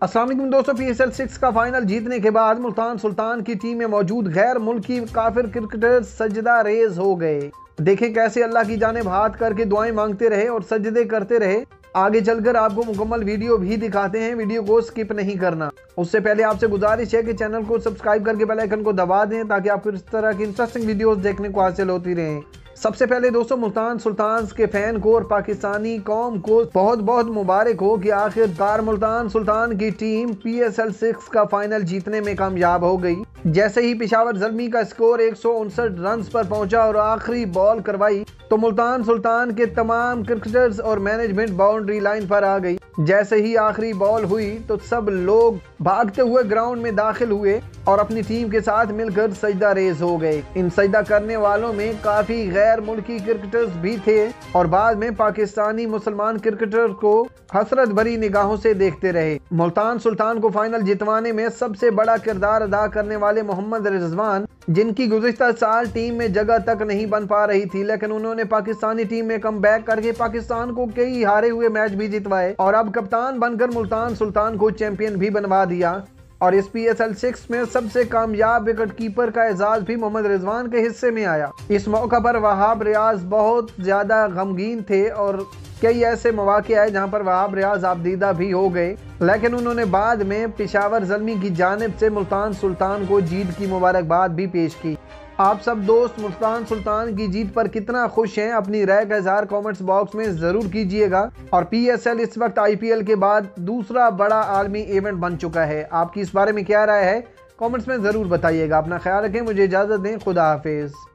अस्सलाम वालेकुम दोस्तों, PSL 6 का फाइनल जीतने के बाद मुल्तान सुल्तान की टीम में मौजूद गैर मुल्की काफिर क्रिकेटर सजदा रेज हो गए। देखें कैसे अल्लाह की जानिब हाथ करके दुआएं मांगते रहे और सजदे करते रहे। आगे चलकर आपको मुकम्मल वीडियो भी दिखाते हैं, वीडियो को स्किप नहीं करना। उससे पहले आपसे गुजारिश है कि चैनल को सब्सक्राइब करके बेल आइकन को दबा दें ताकि आपको इस तरह की इंटरेस्टिंग वीडियोस देखने को हासिल होती रहें। सबसे पहले दोस्तों मुल्तान सुल्तान के फैन को और पाकिस्तानी कौम को बहुत बहुत मुबारक हो कि आखिरकार मुल्तान सुल्तान की टीम PSL 6 का फाइनल जीतने में कामयाब हो गई। जैसे ही पेशावर ज़ल्मी का स्कोर 159 रन पर पहुंचा और आखिरी बॉल करवाई तो मुल्तान सुल्तान के तमाम क्रिकेटर्स और मैनेजमेंट बाउंड्री लाइन पर आ गई। जैसे ही आखिरी बॉल हुई तो सब लोग भागते हुए ग्राउंड में दाखिल हुए और अपनी टीम के साथ मिलकर सजदा रेज हो गए। इन सजदा करने वालों में काफी गैर मुल्की क्रिकेटर्स भी थे और बाद में पाकिस्तानी मुसलमान क्रिकेटर को हसरत भरी निगाहों से देखते रहे। मुल्तान सुल्तान को फाइनल जितवाने में सबसे बड़ा किरदार अदा करने वाले मोहम्मद रिजवान, जिनकी गुज़िश्ता साल टीम में जगह तक नहीं बन पा रही थी, लेकिन उन्होंने पाकिस्तानी टीम में कम बैक करके पाकिस्तान को कई हारे हुए मैच भी जितवाए और अब कप्तान बनकर मुल्तान सुल्तान को चैंपियन भी बनवा दिया। और इस PSL 6 में सबसे कामयाब विकेट कीपर का एजाज भी मोहम्मद रिजवान के हिस्से में आया। इस मौका पर वहाब रियाज बहुत ज्यादा गमगीन थे और कई ऐसे मौके आए जहां पर वहाब रियाज आपदीदा भी हो गए, लेकिन उन्होंने बाद में पेशावर ज़ल्मी की जानिब से मुल्तान सुल्तान को जीत की मुबारकबाद भी पेश की। आप सब दोस्त मुल्तान सुल्तान की जीत पर कितना खुश हैं, अपनी राय का इज़हार कमेंट्स बॉक्स में ज़रूर कीजिएगा। और PSL इस वक्त IPL के बाद दूसरा बड़ा आलमी इवेंट बन चुका है। आपकी इस बारे में क्या राय है, कमेंट्स में ज़रूर बताइएगा। अपना ख्याल रखें, मुझे इजाज़त दें, खुदा हाफिज़।